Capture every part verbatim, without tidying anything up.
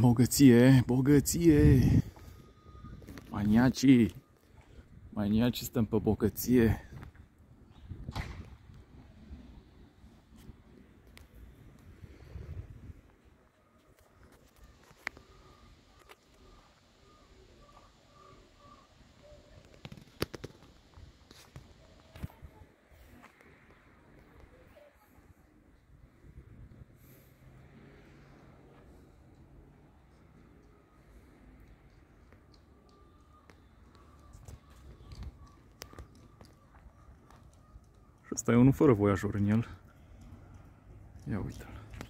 Bogăție, bogăție! Maniacii! Maniacii stăm pe bogăție! Și ăsta e unul fără voiajor în el. Ia uite-l.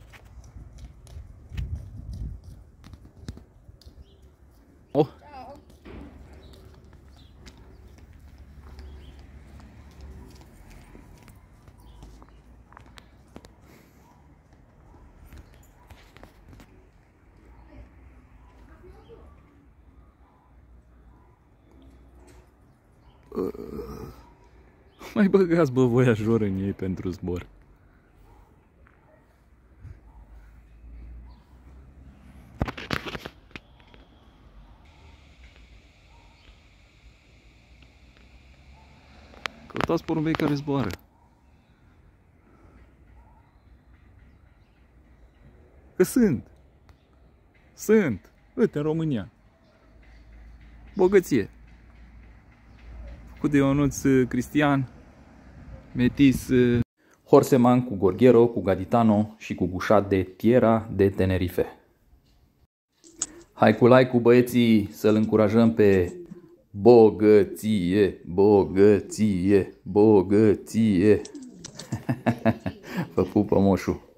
Oh! Uh. Mai băgați, bă, voiajor în ei pentru zbor. Căutați porumbei care zboară. Că sunt. Sunt. Uite, în România. Bogăție. Cu de Ionuț Cristian, metis Horseman cu Gorghero, cu Gaditano și cu Gușat de Tierra de Tenerife. Hai cu like-ul, băieții, să-l încurajăm pe bogăție, bogăție, bogăție. Vă pupă moșul.